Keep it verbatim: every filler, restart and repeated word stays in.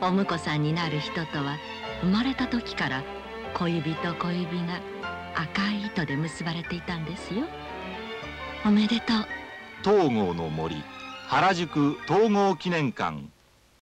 お婿さんになる人とは生まれた時から小指と小指が赤い糸で結ばれていたんですよ。おめでとう。 東郷の森原宿統合記念館